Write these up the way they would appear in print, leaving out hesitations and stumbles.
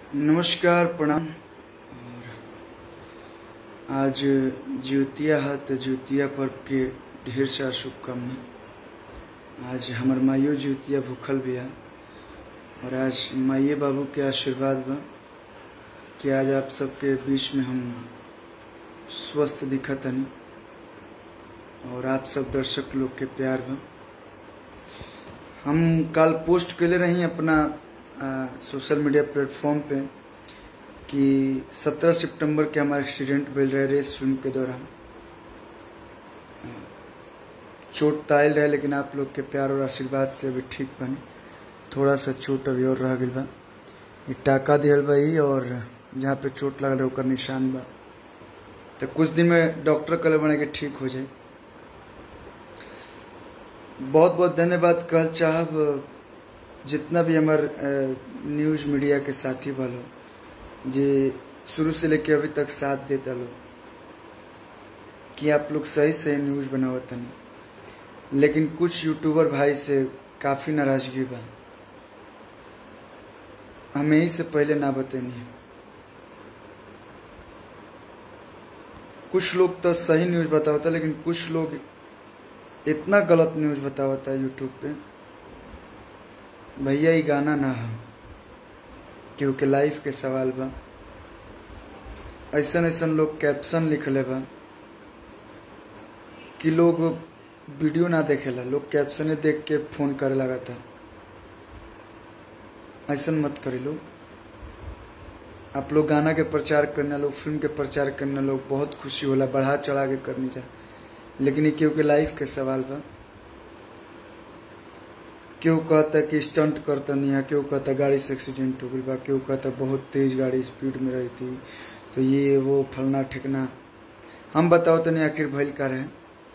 नमस्कार, प्रणाम। और आज ज्योतिया है तो ज्योतिया पर्व के ढेर सारा शुभकामना। आज हमार माइयो ज्योतिया भूखल भी है और आज माइये बाबू के आशीर्वाद बा कि आज आप सबके बीच में हम स्वस्थ दिखत हनी और आप सब दर्शक लोग के प्यार बा। हम कल पोस्ट कैले रही अपना सोशल मीडिया प्लेटफॉर्म पे कि 17 सितंबर के हमारा एक्सीडेंट भेल रहे रेस फिल्म के दौरान। चोट तायल रहे लेकिन आप लोग के प्यार और आशीर्वाद से अभी ठीक बने। थोड़ा सा चोट अभी और रह गई बा, ये टाका दिहल बा ही और जहाँ पे चोट लगल ओकर निशान बा, तो कुछ दिन में डॉक्टर कल बने के ठीक हो जाए। बहुत बहुत धन्यवाद कहल चाहब जितना भी हमार न्यूज मीडिया के साथी वालों जे शुरू से लेके अभी तक साथ देता लो कि आप लोग सही से न्यूज बनावत नहीं, लेकिन कुछ यूट्यूबर भाई से काफी नाराजगी बा। हमें ही से पहले ना बतेनी। कुछ लोग तो सही न्यूज बतावता लेकिन कुछ लोग इतना गलत न्यूज बतावता यूट्यूब पे। भैया ये गाना ना है क्योंकि लाइफ के सवाल बा। ऐसा ऐसा लोग कैप्शन लिखले बा कि लोग वीडियो ना देखेला, लोग कैप्शन देख के फोन करे लगा था। ऐसा मत करे लोग। आप लोग गाना के प्रचार करने लोग, फिल्म के प्रचार करने लोग बहुत खुशी होला, बढ़ा चढ़ा के करनी चाहिए, लेकिन ये क्योंकि लाइफ के सवाल बा। क्यों कहता कि स्टंट करता नहीं है, क्यों कहता गाड़ी से एक्सीडेंट हो गई बा, क्यों कहता बहुत तेज गाड़ी स्पीड में रही थी तो ये वो फलना ठिकना। हम बताओ तो नहीं आखिर भइल का रहे।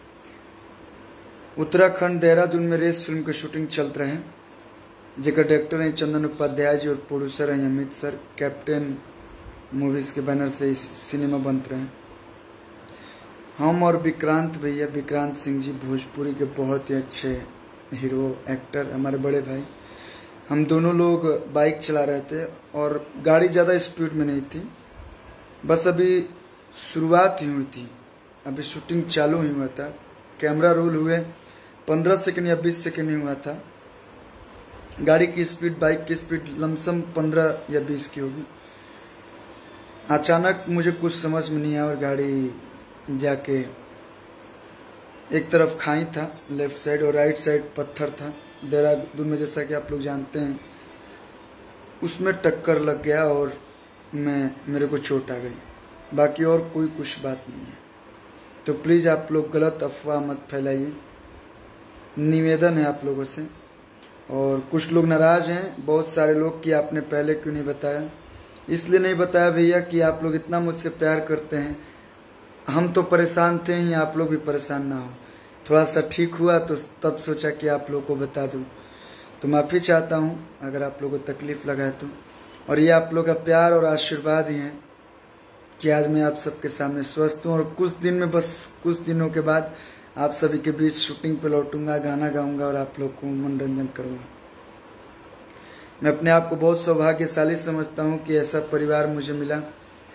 उत्तराखंड देहरादून में रेस फिल्म के शूटिंग चल रहे हैं, जेकर डायरेक्टर है चंदन उपाध्याय जी और प्रोड्यूसर है अमित सर। कैप्टन मूवीज के बैनर से इस सिनेमा बन रहे हैं। हम और विक्रांत भैया, विक्रांत सिंह जी भोजपुरी के बहुत ही अच्छे हीरो एक्टर, हमारे बड़े भाई। हम दोनों लोग बाइक चला रहे थे और गाड़ी ज़्यादा स्पीड में नहीं थी, बस अभी शुरुआत ही हुई थी, अभी शूटिंग चालू ही हुआ था। कैमरा रोल हुए 15 सेकंड या 20 सेकंड ही हुआ था। गाड़ी की स्पीड, बाइक की स्पीड लमसम 15 या 20 की होगी। अचानक मुझे कुछ समझ में नहीं आया और गाड़ी जाके एक तरफ खाई था लेफ्ट साइड और राइट साइड पत्थर था। देहरादून में जैसा कि आप लोग जानते हैं उसमें टक्कर लग गया और मेरे को चोट आ गई। बाकी और कोई कुछ बात नहीं है, तो प्लीज आप लोग गलत अफवाह मत फैलाइए, निवेदन है आप लोगों से। और कुछ लोग नाराज हैं, बहुत सारे लोग, कि आपने पहले क्यों नहीं बताया। इसलिए नहीं बताया भैया कि आप लोग इतना मुझसे प्यार करते हैं, हम तो परेशान थे ही, आप लोग भी परेशान ना हो। थोड़ा सा ठीक हुआ तो तब सोचा कि आप लोग को बता दूं, तो माफी चाहता हूं अगर आप लोगों को तकलीफ लगा है तो। और ये आप लोग का प्यार और आशीर्वाद ही है कि आज मैं आप सबके सामने स्वस्थ हूं और कुछ दिन में, बस कुछ दिनों के बाद आप सभी के बीच शूटिंग पे लौटूंगा, गाना गाऊंगा और आप लोग को मनोरंजन करूंगा। मैं अपने आप को बहुत सौभाग्यशाली समझता हूं कि ऐसा परिवार मुझे मिला,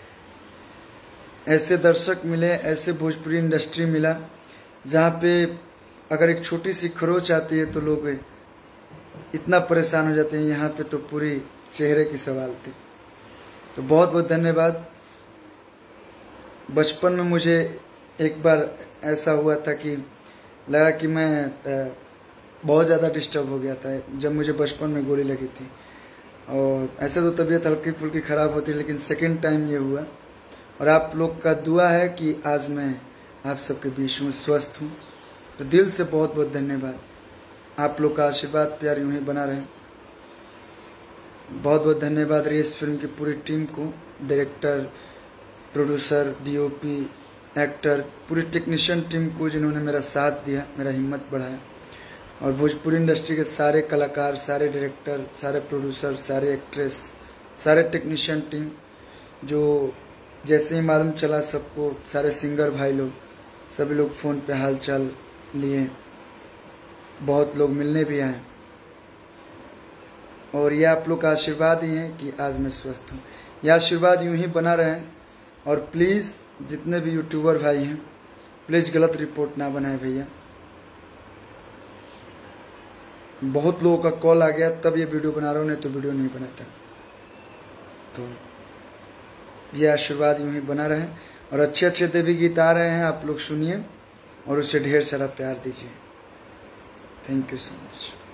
ऐसे दर्शक मिले, ऐसे भोजपुरी इंडस्ट्री मिला जहाँ पे अगर एक छोटी सी खरोच आती है तो लोग इतना परेशान हो जाते हैं। यहाँ पे तो पूरी चेहरे की सवाल थी। तो बहुत बहुत धन्यवाद। बचपन में मुझे एक बार ऐसा हुआ था कि लगा कि मैं बहुत ज़्यादा डिस्टर्ब हो गया था जब मुझे बचपन में गोली लगी थी। और ऐसे तो तबीयत हल्की फुल्की ख़राब होती, लेकिन सेकेंड टाइम ये हुआ। और आप लोग का दुआ है कि आज मैं आप सबके बीच में स्वस्थ हूँ, तो दिल से बहुत बहुत धन्यवाद। आप लोग का आशीर्वाद प्यार यूं ही बना रहे। बहुत बहुत धन्यवाद रेस फिल्म की पूरी टीम को, डायरेक्टर, प्रोड्यूसर, डीओपी, एक्टर, पूरी टेक्नीशियन टीम को जिन्होंने मेरा साथ दिया, मेरा हिम्मत बढ़ाया। और भोजपुरी इंडस्ट्री के सारे कलाकार, सारे डायरेक्टर, सारे प्रोड्यूसर, सारे एक्ट्रेस, सारे टेक्नीशियन टीम, जो जैसे ही मालूम चला सबको, सारे सिंगर भाई लोग, सभी लोग फ़ोन पे हाल चाल लिए, बहुत लोग मिलने भी आए। और यह आप लोग का आशीर्वाद ही है कि आज मैं स्वस्थ हूँ। यह आशीर्वाद यूं ही बना रहे और प्लीज़ जितने भी यूट्यूबर भाई हैं प्लीज़ गलत रिपोर्ट ना बनाए भैया। बहुत लोगों का कॉल आ गया तब ये वीडियो बना रहा हूँ, नहीं तो वीडियो नहीं बनाता। तो ये आशीर्वाद यूं ही बना रहे और अच्छे अच्छे देवी गीत आ रहे हैं, आप लोग सुनिए और उससे ढेर सारा प्यार दीजिए। Thank you so much.